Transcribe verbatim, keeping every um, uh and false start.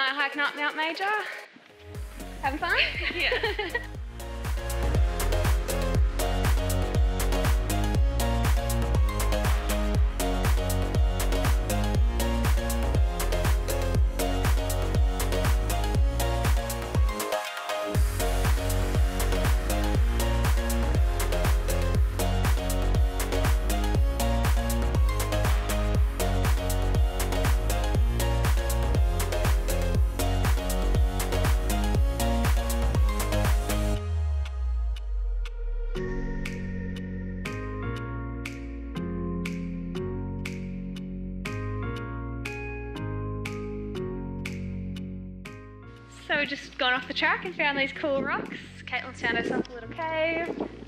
Uh, hiking up Mount Major. Having fun? Yeah. So we've just gone off the track and found these cool rocks. Katelyn's found herself a little cave.